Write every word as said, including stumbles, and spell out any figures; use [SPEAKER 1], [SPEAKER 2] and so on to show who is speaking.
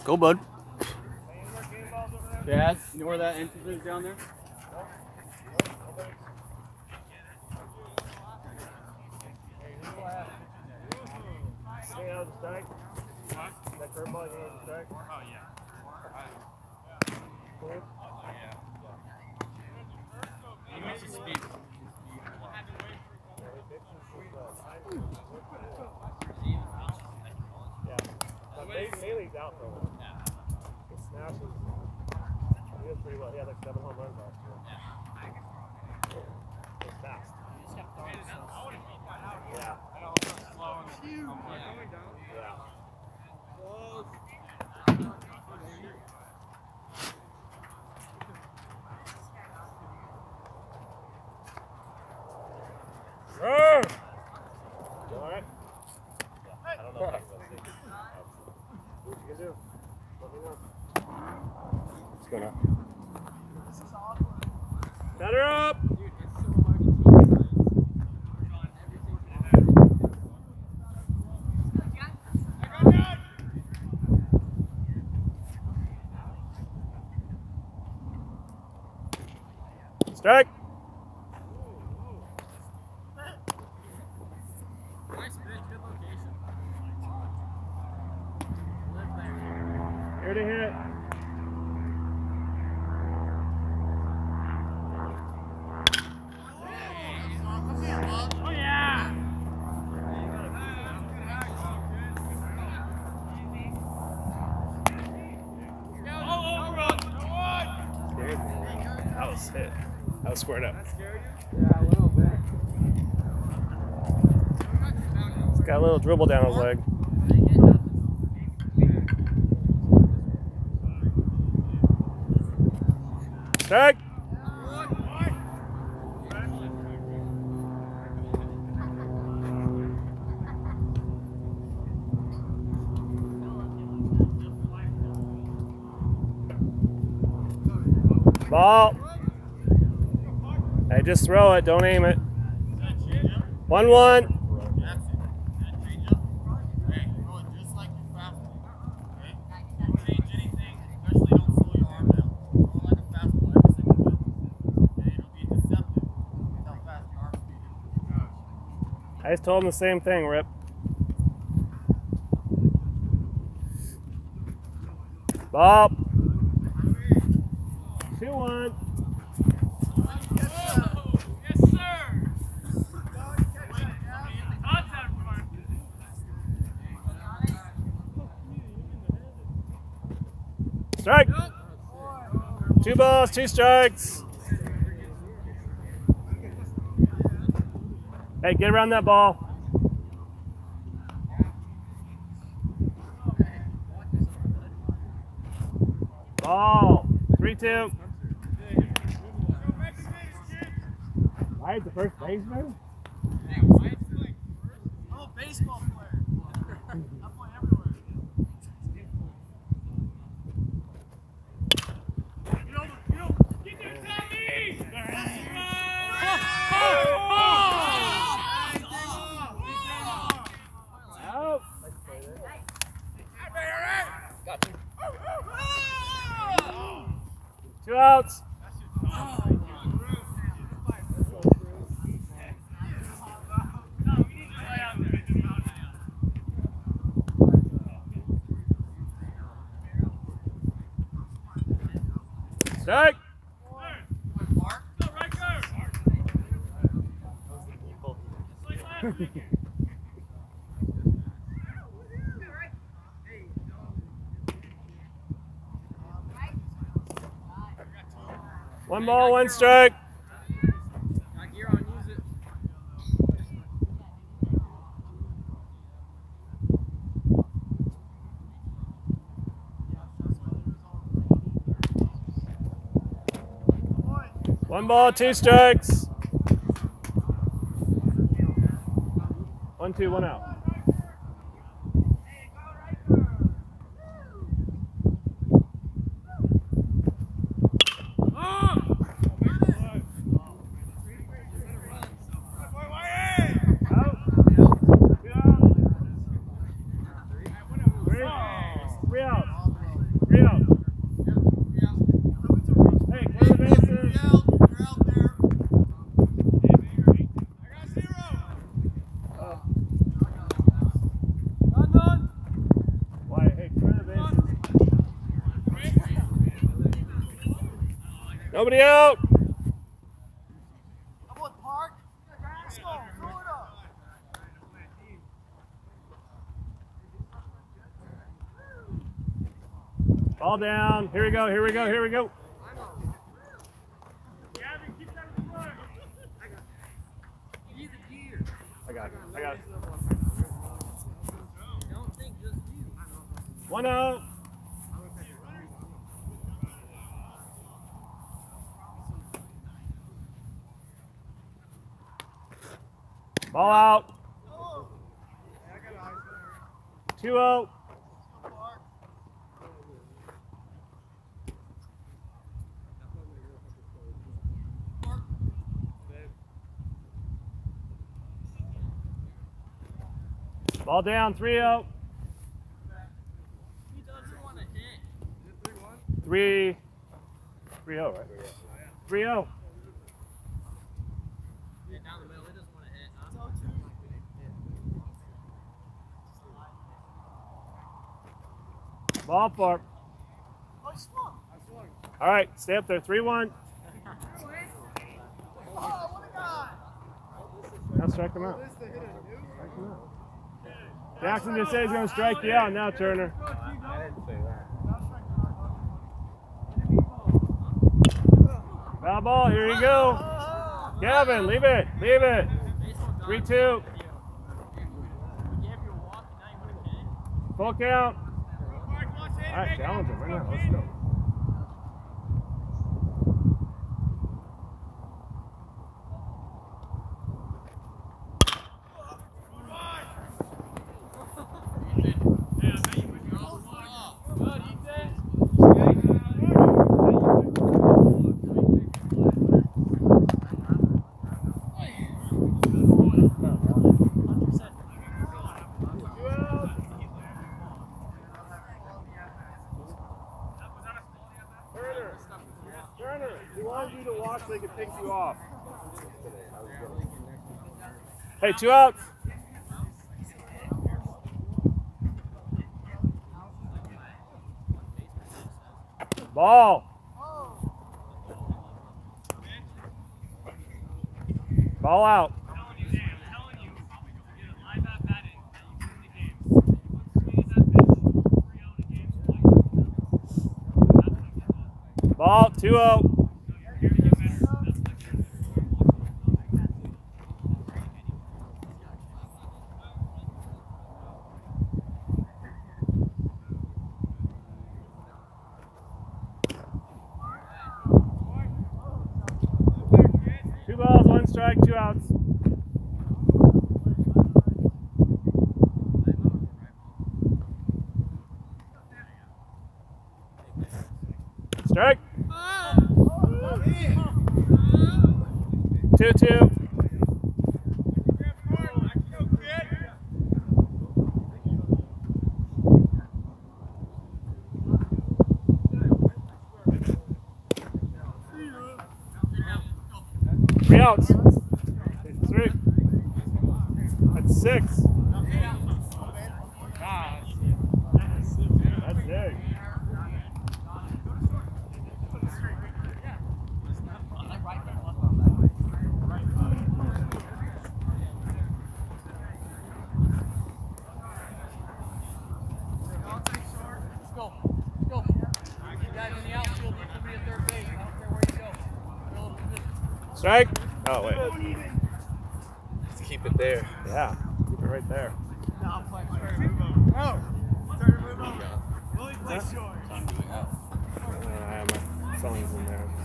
[SPEAKER 1] Go, bud. Dad, you know where that entrance is down there?
[SPEAKER 2] Stay out of the strike. What? That curveball, you out of the strike? Oh, yeah. Cool. Oh, yeah. He misses speed. Bailey's out though. Yeah. He smashes. He does pretty well. He had like seven home runs last year. Yeah. He's fast. Yeah. Yeah. Sir! You alright? I don't know if I'm going to see. What you can do? Let me know. What's going on? Better up! Dude, it's so hard to change everything. Strike! Nice pitch, good location. Here to hit. Oh yeah! That was hit. That was squared up.
[SPEAKER 1] Yeah, a little bit.
[SPEAKER 2] He's got a little dribble down his leg. Strike! Ball. Hey, just throw it. Don't aim it. One one. I just told him the same thing, Rip. Ball. two one.
[SPEAKER 3] Yes, sir.
[SPEAKER 2] Strike. Two balls, two strikes. Hey, get around that ball. Ball. three two. Wyatt's the first baseman?
[SPEAKER 3] Yeah, Wyatt's like I'm a baseball player. I play everywhere. You know, you know, get there, Tommy!
[SPEAKER 2] Out.
[SPEAKER 3] Got you.
[SPEAKER 2] Two outs. Strike. One ball, one strike. One ball, two strikes. One, two, one out. Three outs. Nobody out.
[SPEAKER 3] Come on, Park. Let's go. Throw it up.
[SPEAKER 2] Ball down. Here we go. Here we go. Here we go. I got it. I got it. One out. Ball out. Two out. Ball down, three out.
[SPEAKER 3] He doesn't want to hit.
[SPEAKER 2] Three, three oh, right? Three oh.
[SPEAKER 3] Yeah, down the middle. He doesn't want to hit. Huh?
[SPEAKER 2] Ball far.
[SPEAKER 3] Oh, he swung.
[SPEAKER 2] All right, stay up there. Three one.
[SPEAKER 3] Oh, what a guy.
[SPEAKER 2] Now strike them out. Strike them out. Jackson just said he's going to strike you out now, Turner.
[SPEAKER 4] I didn't say that.
[SPEAKER 2] Foul ball, here you go. Kevin, leave it, leave it. three two. Full count. All right, challenge him right now. Let's go. So they can pick you off. Hey, two outs. Ball. Ball out. Ball, two oh. Two balls, one strike, two outs. Strike. Two two. Three outs. Three. That's six. That's big. Strike. Oh, wait.
[SPEAKER 4] Just keep it there.
[SPEAKER 2] Yeah, keep it right there.
[SPEAKER 3] Oh, turn to move on. Really play short.
[SPEAKER 2] Uh, I have my songs in there.